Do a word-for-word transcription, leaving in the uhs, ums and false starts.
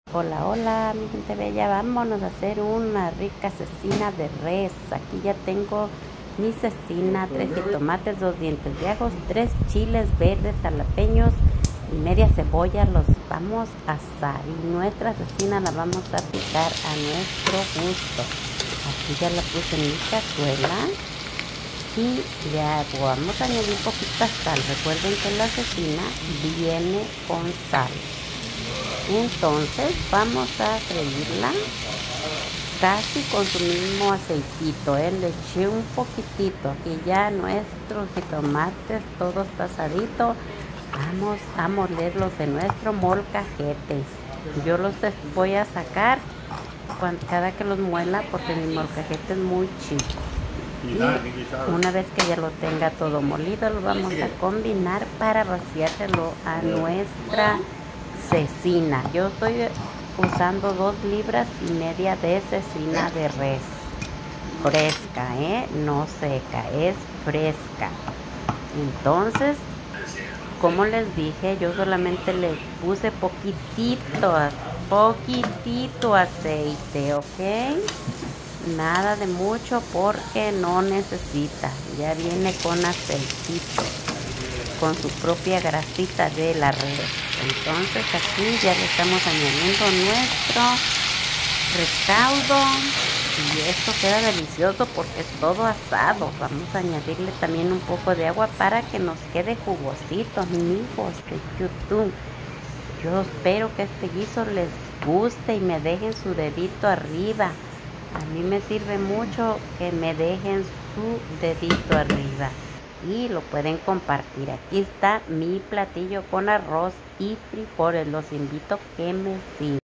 Hola, hola, mi gente bella, vámonos a hacer una rica cecina de res. Aquí ya tengo mi cecina, tres jitomates, dos dientes de ajos, tres chiles verdes jalapeños y media cebolla. Los vamos a asar y nuestra cecina la vamos a picar a nuestro gusto. Aquí ya la puse en mi cazuela y ya vamos a añadir poquita sal. Recuerden que la cecina viene con sal. Entonces vamos a freírla casi con su mismo aceitito, ¿eh? Le eché un poquitito. Aquí ya nuestros jitomates todos pasaditos. Vamos a molerlos de nuestro molcajete. Yo los voy a sacar cuando, cada que los muela, porque mi molcajete es muy chico. Y una vez que ya lo tenga todo molido, lo vamos a combinar para vaciárselo a nuestra cecina. Yo estoy usando dos libras y media de cecina de res fresca, ¿eh? No seca, es fresca. Entonces, como les dije, yo solamente le puse poquitito, poquitito aceite, ¿ok? Nada de mucho porque no necesita. Ya viene con aceitito, con su propia grasita de la res. Entonces aquí ya le estamos añadiendo nuestro recaudo y esto queda delicioso porque es todo asado. Vamos a añadirle también un poco de agua para que nos quede jugosito, hijos de YouTube. Yo espero que este guiso les guste y me dejen su dedito arriba. A mí me sirve mucho que me dejen su dedito arriba y lo pueden compartir. Aquí está mi platillo con arroz y frijoles. Los invito a que me sigan.